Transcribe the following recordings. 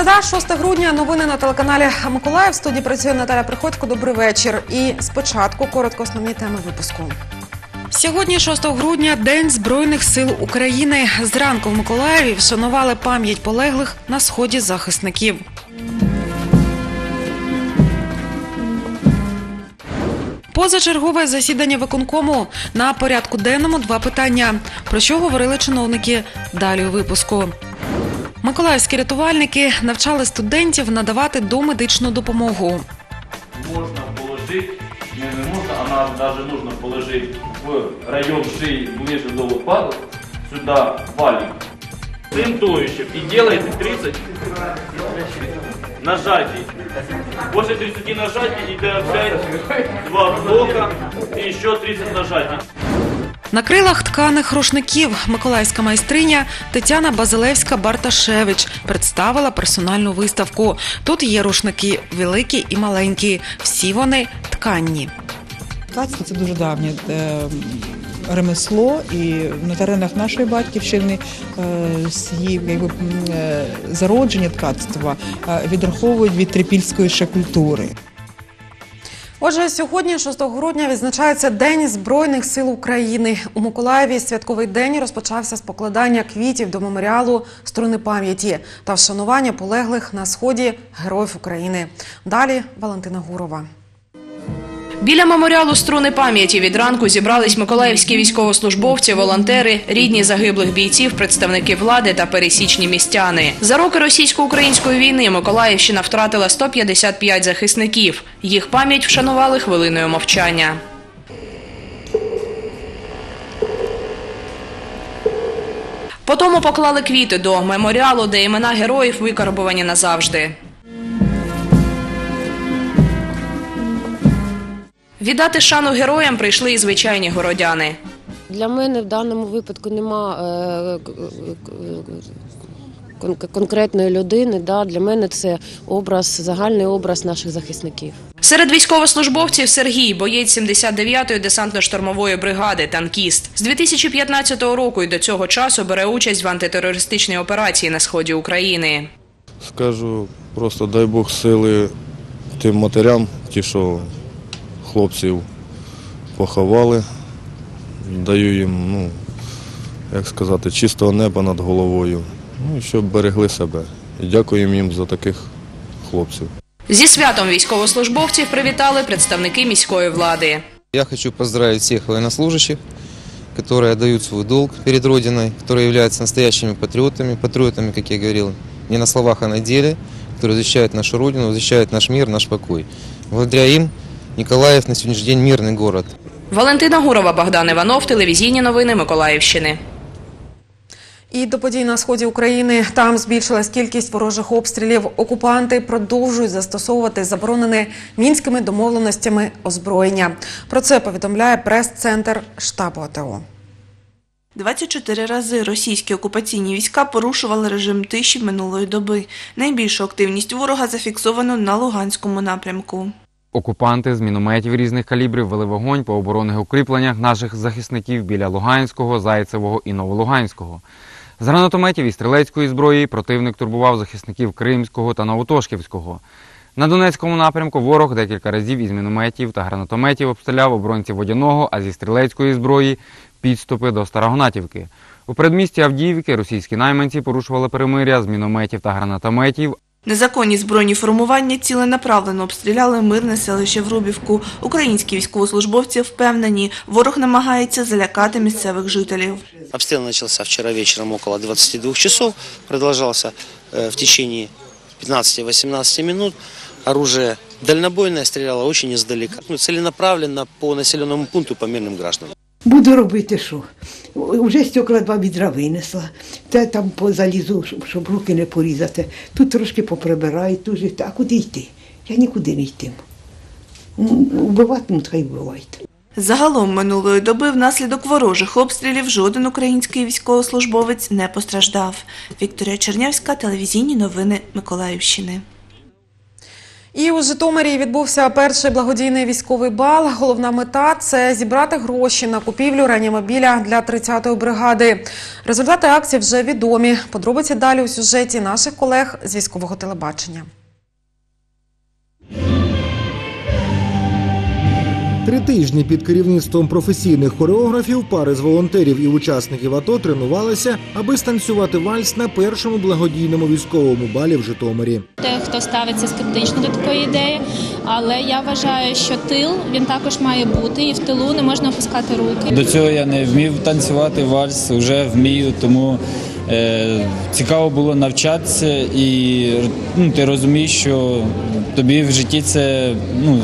Середа, 6 грудня. Новини на телеканалі Миколаїв. В студії працює Наталя Приходько. Добрий вечір. І спочатку коротко основні теми випуску. Сьогодні, 6 грудня, День Збройних сил України. Зранку в Миколаєві вшанували пам'ять полеглих на сході захисників. Позачергове засідання виконкому. На порядку денному 2 питання. Про що говорили чиновники? Далі у випуску. Миколаївські рятувальники навчали студентів надавати домедичну допомогу. Можна положити, не можна, а нам навіть потрібно положити в район шиї, ближче до лопаток, сюди валік. Бинтуючим і робите 30 нажатий. Після 30 нажатий йде опять 2 блока і ще 30 нажатий. На крилах тканих рушників миколаївська майстриня Тетяна Базилевська-Барташевич представила персональну виставку. Тут є рушники великі і маленькі. Всі вони тканні. Ткацтво – це дуже давнє ремесло, і на теренах нашої батьківщини зародження ткацтва відраховують від трипільської ще культури. Отже, сьогодні, 6 грудня, відзначається День Збройних сил України. У Миколаєві святковий день розпочався з покладання квітів до меморіалу «Струни пам'яті» та вшанування полеглих на сході героїв України. Далі Валентина Гурова. Біля меморіалу «Струни пам'яті» від ранку зібрались миколаївські військовослужбовці, волонтери, рідні загиблих бійців, представники влади та пересічні містяни. За роки російсько-української війни Миколаївщина втратила 155 захисників. Їх пам'ять вшанували хвилиною мовчання. Потому поклали квіти до меморіалу, де імена героїв викарбувані назавжди. Віддати шану героям прийшли і звичайні городяни. Для мене в даному випадку нема конкретної людини. Для мене це загальний образ наших захисників. Серед військовослужбовців Сергій, боєць 79-ї десантно-штурмової бригади, танкіст. З 2015 року і до цього часу бере участь в антитерористичній операції на сході України. Скажу, просто дай Бог сили тим матерям, ті, що хлопців поховали, даю їм, чистого неба над головою, і щоб берегли себе. І дякуємо їм за таких хлопців. Зі святом військовослужбовців привітали представники міської влади. Я хочу поздравить всех военнослужащих, которые отдают свой долг перед Родиной, которые являются настоящими патриотами, как я говорил, не на словах, а на деле, которые защищают нашу Родину, защищают наш мир, наш покой. Благодаря им Миколаїв на сьогоднішній день мирний город. Валентина Гурова, Богдан Іванов, телевізійні новини Миколаївщини. І до подій на сході України. Там збільшилась кількість ворожих обстрілів. Окупанти продовжують застосовувати заборонене Мінськими домовленостями озброєння. Про це повідомляє прес-центр штабу АТО. 24 рази російські окупаційні війська порушували режим тиші минулої доби. Найбільшу активність ворога зафіксовано на Луганському напрямку. Окупанти з мінометів різних калібрів вели вогонь по оборонних укріпленнях наших захисників біля Луганського, Зайцевого і Новолуганського. З гранатометів і стрілецької зброї противник турбував захисників Кримського та Новотошківського. На Донецькому напрямку ворог декілька разів із мінометів та гранатометів обстріляв оборонців Водяного, а зі стрілецької зброї – підступи до Старогнатівки. У передмісті Авдіївки російські найманці порушували перемир'я з мінометів та гранатометів. Незаконні збройні формування ціленаправленно обстріляли мирне селище Врубівку. Українські військовослужбовці впевнені, ворог намагається залякати місцевих жителів. Обстріл почався вчора вечором около 22 часов, продовжувався в течение 15-18 минут. Оружие дальнобойне стріляло дуже издалека, ціленаправленно по населеному пункту по мирним гражданам. Буду робити що? Уже стекла 2 відра винесла, там залізу, щоб руки не порізати. Тут трошки поприбираю, а куди йти? Я нікуди не йтиму. Вбивати, хай вбивають. Загалом минулої доби внаслідок ворожих обстрілів жоден український військовослужбовець не постраждав. Вікторія Чернявська, телевізійні новини Миколаївщини. І у Житомирі відбувся перший благодійний військовий бал. Головна мета – це зібрати гроші на купівлю реанімобіля для 30-ї бригади. Результати акції вже відомі. Подробиці далі у сюжеті наших колег з військового телебачення. 3 тижні під керівництвом професійних хореографів пари з волонтерів і учасників АТО тренувалися, аби станцювати вальс на першому благодійному військовому балі в Житомирі. Хто ставиться скептично до такої ідеї, але я вважаю, що тил, він також має бути, і в тилу не можна опускати руки. До цього я не вмів танцювати вальс, вже вмію, тому цікаво було навчатися і ти розумієш, що тобі в житті це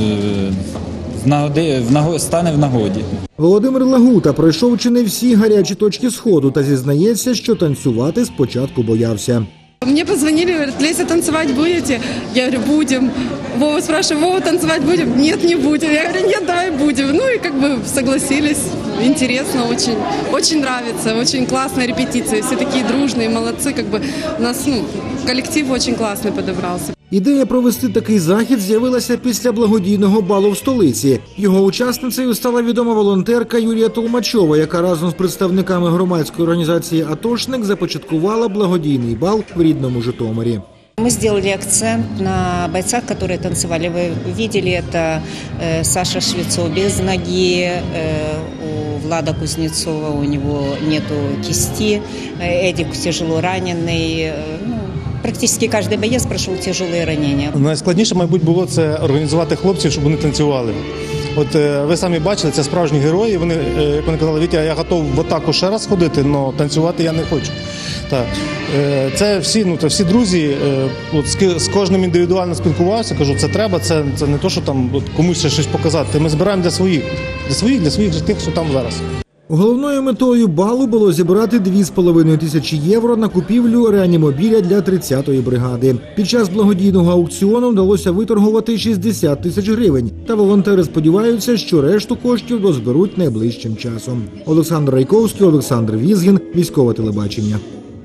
стане в нагоді. Володимир Лагута пройшов чи не всі гарячі точки сходу та зізнається, що танцювати спочатку боявся. Мне позвонили, говорят: Леся, танцевать будете? Я говорю: будем. Вова спрашивает: Вова, танцевать будем? Нет, не будем. Я говорю: нет, давай будем. Ну и согласились. Интересно очень. Очень нравится, очень классная репетиция. Все такие дружные, молодцы. У нас коллектив очень классный подобрался. Ідея провести такий захід з'явилася після благодійного балу в столиці. Його учасницею стала відома волонтерка Юлія Толмачова, яка разом з представниками громадської організації «Атошник» започаткувала благодійний бал в рідному Житомирі. Мы сделали акцент на бойцах, которые танцевали. Вы видели, это Саша Швецов без ноги, у Влада Кузнецова у него нету кисти, Эдик тяжело раненый. Практично кожен боєць пройшов тяжкі ранення. Найскладніше, мабуть, було це організувати хлопців, щоб вони танцювали. От ви самі бачили, це справжні герої. Вони казали: Вітя, я готовий в атаку ще раз ходити, але танцювати я не хочу. Так. Це всі друзі, з кожним індивідуально спілкувався, кажу, це треба, це не то, що там комусь ще щось показати. Ми збираємо для своїх тих, що там зараз. Головною метою балу було зібрати 2,5 тисячі євро на купівлю реанімобіля для 30-ї бригади. Під час благодійного аукціону вдалося виторгувати 60 тисяч гривень. Та волонтери сподіваються, що решту коштів дозберуть найближчим часом. Олександр Райковський, Олександр Візгін, Військове телебачення.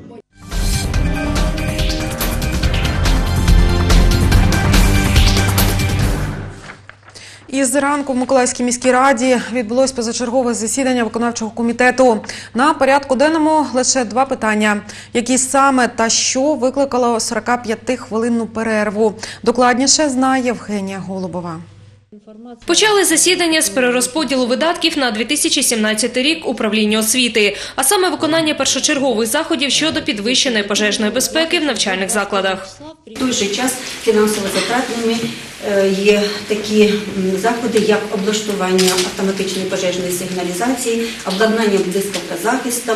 Із ранку в Миколаївській міській раді відбулось позачергове засідання виконавчого комітету. На порядку денному лише 2 питання. Які саме та що викликало 45-хвилинну перерву? Докладніше знає Євгенія Голубова. Почали засідання з перерозподілу видатків на 2017 рік управління освіти, а саме виконання першочергових заходів щодо підвищеної пожежної безпеки в навчальних закладах. В той же час фінансово затратними є такі заходи, як облаштування автоматичної пожежної сигналізації, обладнання блискавкозахистом,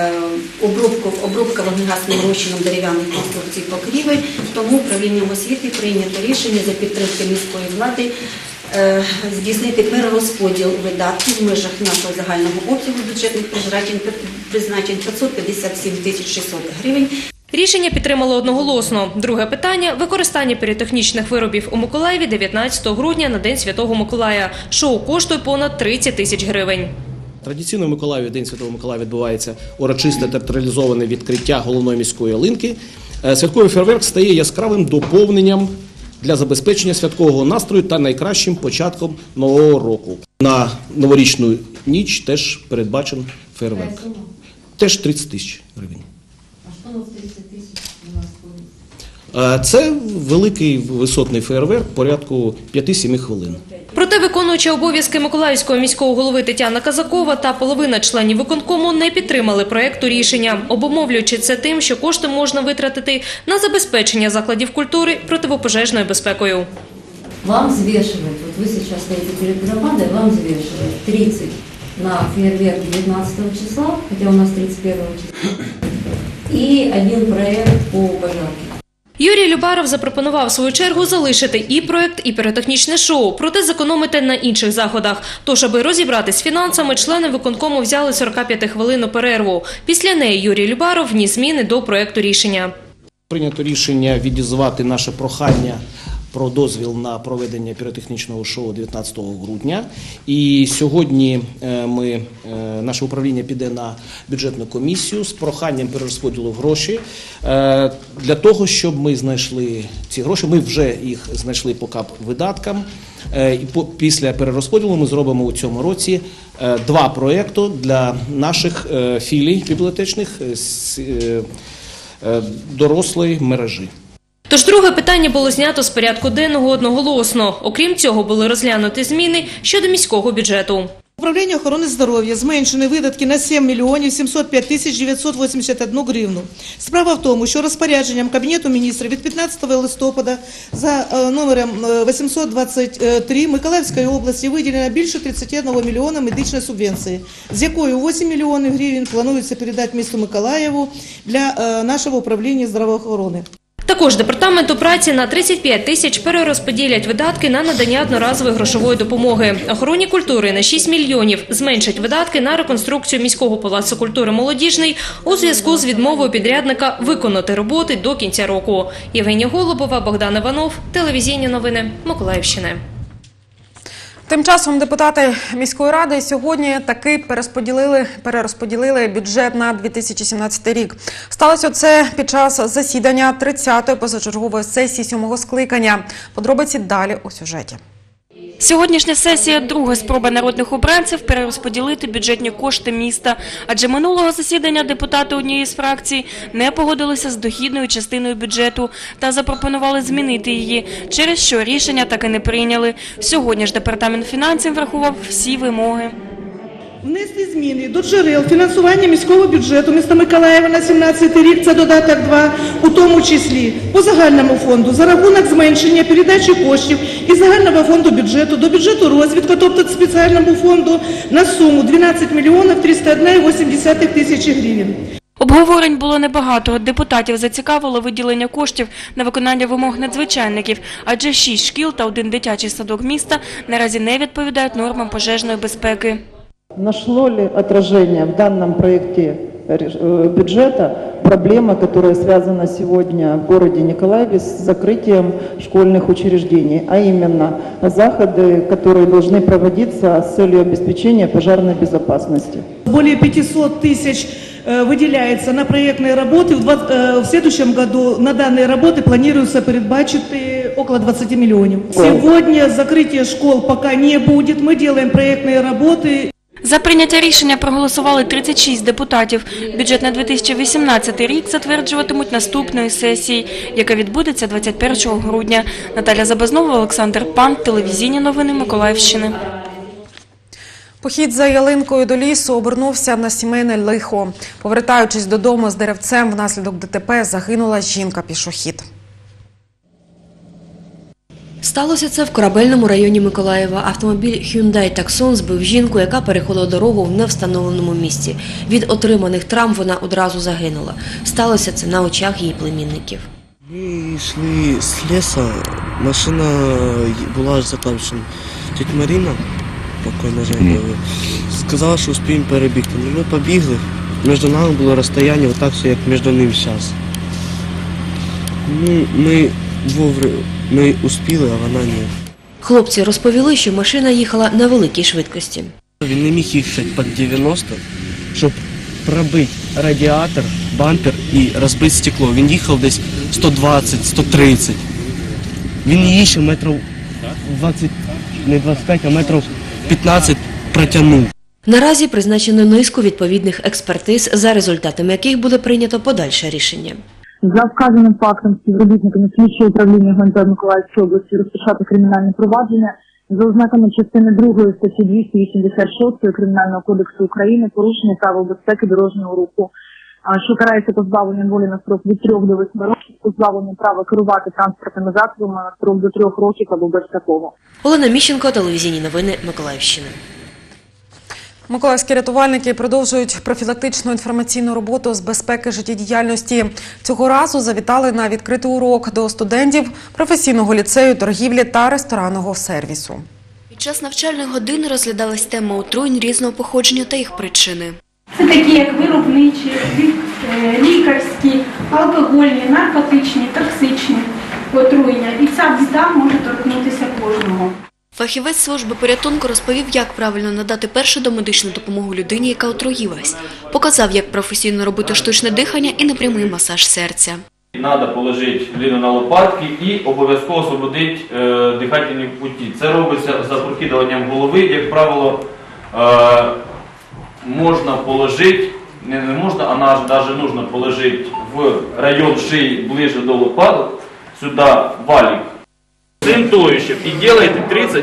обробка вогнегасним розчином дерев'яних конструкцій покрівель. Тому управлінням освіти прийнято рішення за підтримки міської влади здійснити перерозподіл видатків в межах нашого загального обсягу бюджетних призначень 557 600 гривень. Рішення підтримало одноголосно. Друге питання – використання піротехнічних виробів у Миколаєві 19 грудня на День Святого Миколая. Шоу коштує понад 30 тисяч гривень. Традиційно в Миколаєві День Святого Миколая відбувається урочисте театралізоване відкриття головної міської ялинки. Святковий фейерверк стає яскравим доповненням для забезпечення святкового настрою та найкращим початком нового року. На новорічну ніч теж передбачен фейерверк. Теж 30 тисяч гривень. А що на 30 тисяч у нас буде? Це великий висотний фейерверк порядку 5-7 хвилин. Проте виконуюча обов'язки Миколаївського міського голови Тетяна Казакова та половина членів виконкому не підтримали проєкту рішення, обумовлюючи це тим, що кошти можна витратити на забезпечення закладів культури противопожежною безпекою. Вам взвешивать, вот вы сейчас стоите перед громадой, вам взвешивать 30 на фейерверк 19 числа, хотя у нас 31 числа, и один проект по пожарке. Юрій Любаров запропонував в свою чергу залишити і проєкт, і піротехнічне шоу, проте зекономити на інших заходах. Тож, аби розібратись з фінансами, члени виконкому взяли 45-хвилинну перерву. Після неї Юрій Любаров вніс зміни до проєкту рішення. Прийнято рішення відізвати наше прохання про дозвіл на проведення піротехнічного шоу 19 грудня. І сьогодні наше управління піде на бюджетну комісію з проханням перерозподілу грошей для того, щоб ми знайшли ці гроші. Ми вже їх знайшли по кап-видаткам. І після перерозподілу ми зробимо у цьому році 2 проєкти для наших філій бібліотечних з дорослої мережі. Тож друге питання було знято з порядку денного одноголосно. Окрім цього, були розглянуті зміни щодо міського бюджету. Управління охорони здоров'я зменшені видатки на 7 мільйонів 705 тисяч 981 гривну. Справа в тому, що розпорядженням Кабінету міністрів від 15 листопада за номером 823 Миколаївської області виділено більше 31 мільйона медичної субвенції, з якою 8 мільйонів гривень планується передати місту Миколаєву для нашого управління здравоохорони. Також Департаменту праці на 35 тисяч перерозподілять видатки на надання одноразової грошової допомоги. Охороні культури на 6 мільйонів зменшать видатки на реконструкцію міського палацу культури «Молодіжний» у зв'язку з відмовою підрядника виконати роботи до кінця року. Євгенія Голубова, Богдан Іванов, телевізійні новини Миколаївщини. Тим часом депутати міської ради сьогодні таки перерозподілили бюджет на 2017 рік. Сталося це під час засідання 30-ї позачергової сесії 7-го скликання. Подробиці далі у сюжеті. Сьогоднішня сесія – друга спроба народних обранців перерозподілити бюджетні кошти міста. Адже минулого засідання депутати однієї з фракцій не погодилися з дохідною частиною бюджету та запропонували змінити її, через що рішення так і не прийняли. Сьогодні ж Департамент фінансів врахував всі вимоги. Внести зміни до джерел фінансування міського бюджету міста Миколаєва на 2017 рік, це додаток 2, у тому числі по загальному фонду, за рахунок зменшення передачі коштів із загального фонду бюджету до бюджету розвитку, тобто спеціальному фонду, на суму 12 мільйонів 301,8 тисячі гривень. Обговорень було небагато. Депутатів зацікавило виділення коштів на виконання вимог надзвичайників, адже 6 шкіл та 1 дитячий садок міста наразі не відповідають нормам пожежної безпеки. Нашло ли отражение в данном проекте бюджета проблема, которая связана сегодня в городе Николаеве с закрытием школьных учреждений, а именно заходы, которые должны проводиться с целью обеспечения пожарной безопасности? Более 500 тысяч выделяется на проектные работы. В следующем году на данные работы планируется передбачить около 20 миллионов. Сегодня закрытия школ пока не будет. Мы делаем проектные работы. За прийняття рішення проголосували 36 депутатів. Бюджет на 2018 рік затверджуватимуть наступної сесії, яка відбудеться 21 грудня. Наталя Забазнова, Олександр Пан, телевізійні новини Миколаївщини. Похід за ялинкою до лісу обернувся на сімейне лихо. Повертаючись додому з деревцем, внаслідок ДТП загинула жінка-пішохід. Сталося це в Корабельному районі Миколаєва. Автомобіль Hyundai Tucson збив жінку, яка переходила дорогу в невстановленому місці. Від отриманих травм вона одразу загинула. Сталося це на очах її племінників. Ми йшли з лісу, машина була за камішем. Тетя Марина, покойна жінка, сказала, що успіємо перебігти. Ми побігли, між нами було розстояння, отак все, як між ним зараз. Ми успіли, а вона ні. Хлопці розповіли, що машина їхала на великій швидкості. Він не міг їхати під 90, щоб пробити радіатор, бампер і розбити стекло. Він їхав десь 120-130. Він її метрів 20, не 25, а метрів 15 протягнув. Наразі призначено низку відповідних експертиз, за результатами яких буде прийнято подальше рішення. За вказаним фактом співробітниками слідчого управління ГУНП Миколаївської області розпочато кримінальне провадження за ознаками частини 2 статті 286 Кримінального кодексу України порушення правил безпеки дорожнього руху, що карається позбавленням волі на строк від 3 до 8 років, позбавленням права керувати транспортними засобами на строк до 3 років або без такого. Олена Міщенко, телевізійні новини Миколаївщини. Миколаївські рятувальники продовжують профілактичну інформаційну роботу з безпеки життєдіяльності. Цього разу завітали на відкритий урок до студентів професійного ліцею торгівлі та ресторанного сервісу. Під час навчальних годин розглядалась тема отруєнь різного походження та їх причини. Це такі, як виробничі, лікарські, алкогольні, наркотичні, токсичні. отруєння. І ця біда може торкнутися кожного. Фахівець служби порятунку розповів, як правильно надати першу домедичну допомогу людині, яка отруїлась. Показав, як професійно робити штучне дихання і непрямий масаж серця. Треба положити людину на лопатки і обов'язково освободити дихательні путі. Це робиться за прокидуванням голови. Як правило, можна положити, не можна, а навіть нужно положити в район шиї ближе до лопаток, сюди валик. Центующим. И делаете 30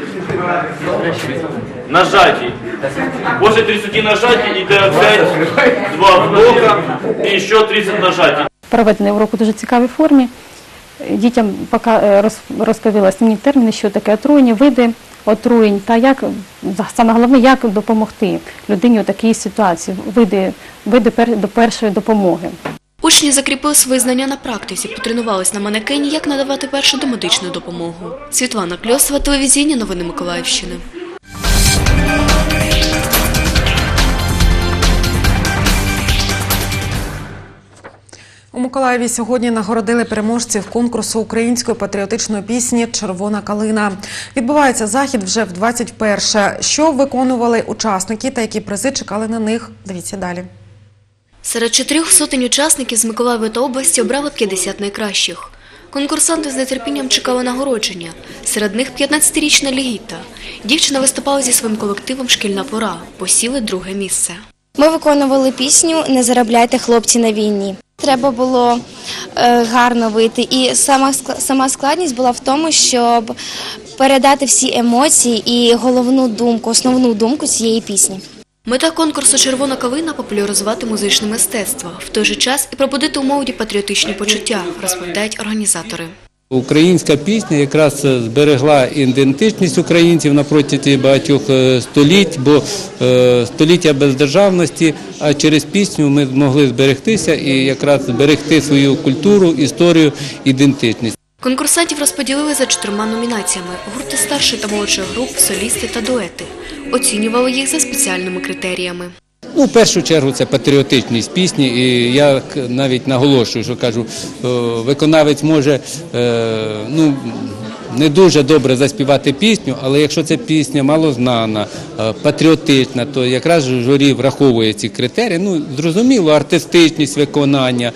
нажатий. После 30 нажатий и опять 2 вдоха и еще 30 нажатий. Проведений урок у дуже цікавій формі. Дітям розповіла основні терміни, що таке отруєння, види отруєнь та як, саме головне, як допомогти людині у такій ситуації, види до першої допомоги. Учні закріпили свої знання на практиці, потренувались на манекені, як надавати першу домедичну допомогу. Світлана Кльосова, телевізійні новини Миколаївщини. У Миколаєві сьогодні нагородили переможців конкурсу української патріотичної пісні «Червона калина». Відбувається захід вже в 21-ше. Що виконували учасники та які призи чекали на них? Дивіться далі. Серед 400 учасників з Миколаєва та області обрали 50 найкращих. Конкурсанти з нетерпінням чекали нагородження. Серед них 15-річна Лігіта. Дівчина виступала зі своїм колективом «Шкільна пора». Посіли 2-ге місце. Ми виконували пісню «Не заробляйте, хлопці, на війні». Треба було гарно вийти. І сама складність була в тому, щоб передати всі емоції і головну думку, основну думку цієї пісні. Мета конкурсу «Червона калина» – популяризувати музичне мистецтво, в той же час і пробудити у молоді патріотичні почуття, розповідають організатори. Українська пісня якраз зберегла ідентичність українців на протязі багатьох століть, бо століття бездержавності, а через пісню ми змогли зберегтися і якраз зберегти свою культуру, історію, ідентичність. Конкурсантів розподілили за 4 номінаціями – гурти старшої та молодшої груп, солісти та дуети. Оцінювали їх за спеціальними критеріями. В першу чергу це патріотичність пісні, і я навіть наголошую, що кажу, виконавець може не дуже добре заспівати пісню, але якщо ця пісня малознана, патріотична, то якраз журі враховує ці критерії. Зрозуміло, артистичність виконання,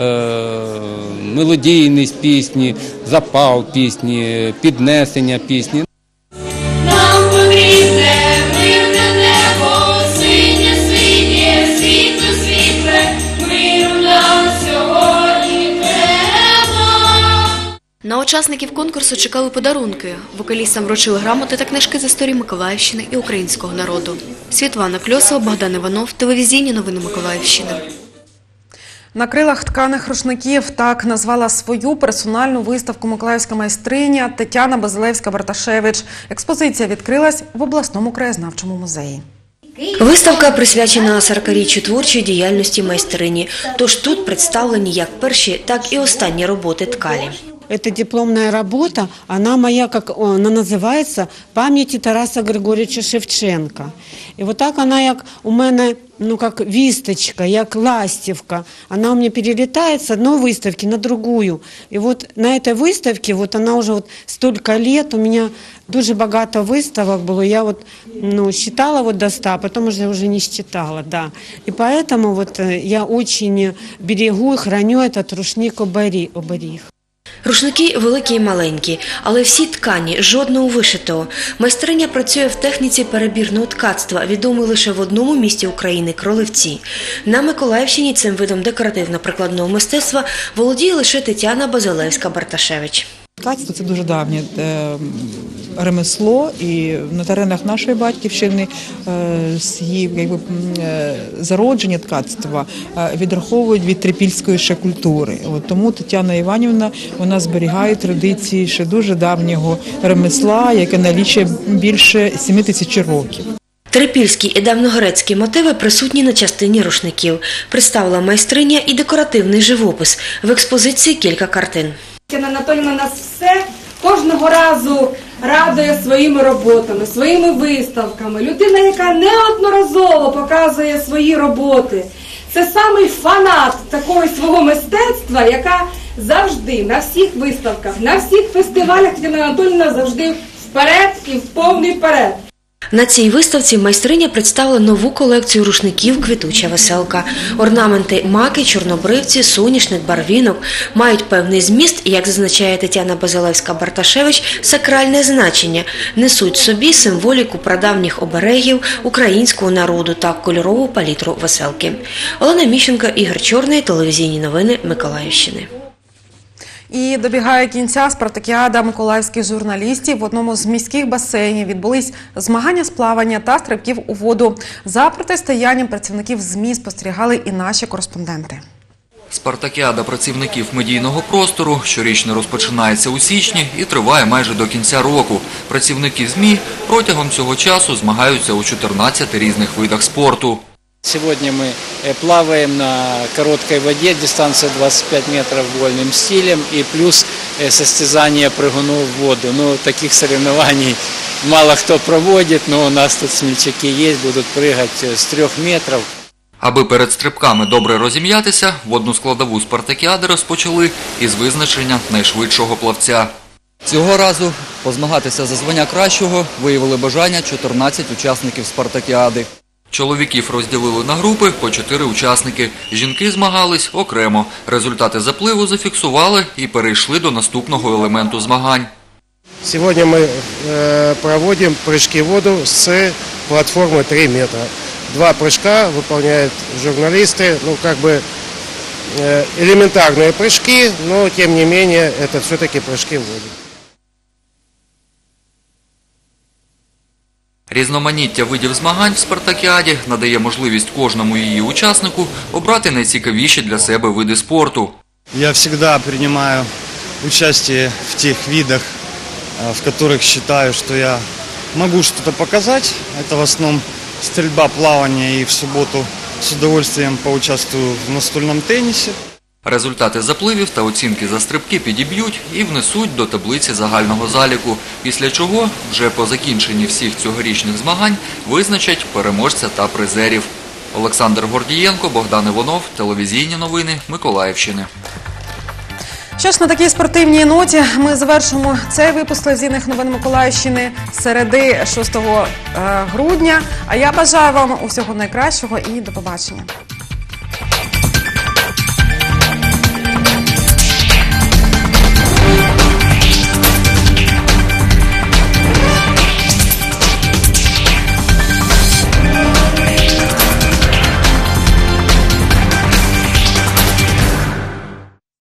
мелодійність пісні, запал пісні, піднесення пісні. Нам потрібне мирне небо, синє, світло, світле, миру нам сьогодні треба. На учасників конкурсу чекали подарунки. Вокалістам вручили грамоти та книжки з історії Миколаївщини і українського народу. Світлана Кльосова, Богдан Іванов, телевізійні новини Миколаївщини. На крилах тканих рушників – так назвала свою персональну виставку миколаївська майстриня Тетяна Базилевська-Барташевич. Експозиція відкрилась в обласному краєзнавчому музеї. Виставка присвячена 40-річчю творчої діяльності майстрині. Тож тут представлені як перші, так і останні роботи ткалі. Эта дипломная работа, она моя, она называется «Пам'яті Тараса Григорьовича Шевченка». И вот так она, як у мене, как вісточка, як ластівка. Она у меня перелетает с одной выставки на другую. И вот на этой выставке, вот она уже столько лет, у меня дуже багато виставок было. Я считала до 100, потом уже не считала, да. И поэтому я очень берегу и храню этот рушник-оберіг. Рушники великі і маленькі, але всі ткані, жодного вишитого. Майстриня працює в техніці перебірного ткацтва, відомої лише в одному місті України – Кролевці. На Миколаївщині цим видом декоративно-прикладного мистецтва володіє лише Тетяна Базилевська-Барташевич. Ткацтво – це дуже давнє ремесло, і на теренах нашої батьківщини з її зародження ткацтва відраховують від трипільської ще культури. Тому Тетяна Іванівна, вона зберігає традиції ще дуже давнього ремесла, яке налічує більше 7 тисяч років. Трипільські і давньогрецькі мотиви присутні на частині рушників. Представила майстриня і декоративний живопис. В експозиції кілька картин. Тетяна Анатоліївна нас все кожного разу радує своїми роботами, своїми виставками. Людина, яка неодноразово показує свої роботи. Це самий фанат такого свого мистецтва, яка завжди на всіх виставках, на всіх фестивалях Тетяна Анатоліївна завжди вперед і в повний вперед. На цій виставці майстриня представила нову колекцію рушників «Квітуча веселка». Орнаменти маки, чорнобривці, соняшник, барвінок мають певний зміст і, як зазначає Тетяна Базилевська-Барташевич, сакральне значення, несуть собі символіку прадавніх оберегів українського народу та кольорову палітру веселки. Олена Міщенко, Ігор Чорний, телевізійні новини Миколаївщини. І добігає кінця спартакіада миколаївських журналістів. В одному з міських басейнів відбулись змагання з плавання та стрибків у воду. За протистоянням працівників ЗМІ спостерігали і наші кореспонденти. Спартакіада працівників медійного простору щорічно розпочинається у січні і триває майже до кінця року. Працівники ЗМІ протягом цього часу змагаються у 14 різних видах спорту. Сегодня мы плаваем на короткой воде, дистанция 25 метров вольным стилем и плюс состязание прыгунов в воду. Ну, таких соревнований мало кто проводит, но у нас тут смельчаки есть, будут прыгать с 3 метров. Аби перед стрибками добре розім'ятися, водну складову спартакіади розпочали із визначення найшвидшого плавця. Цього разу позмагатися за звання кращого виявили бажання 14 учасників спартакіади. Чоловіків розділили на групи по 4 учасники. Жінки змагались окремо. Результати запливу зафіксували і перейшли до наступного елементу змагань. Сьогодні ми проводимо прыжки в воду з платформи 3 метра. 2 прыжка выполняют журналисты, ну как бы элементарные прыжки, но тем не менее это все-таки прыжки в воду. Різноманіття видів змагань в спартакіаді надає можливість кожному її учаснику обрати найцікавіші для себе види спорту. Я всегда принимаю участие в тех видах, в которых считаю, что я могу что-то показать. Это в основном стрельба, плавание, и в субботу с удовольствием поучаствую в настольном теннисе. Результати запливів та оцінки за стрибки підіб'ють і внесуть до таблиці загального заліку, після чого вже по закінченні всіх цьогорічних змагань визначать переможця та призерів. Олександр Гордієнко, Богдан Іванов, телевізійні новини Миколаївщини. Що ж, на такій спортивній ноті ми завершимо цей випуск телевізійних новин Миколаївщини середи 6 грудня. А я бажаю вам усього найкращого і до побачення.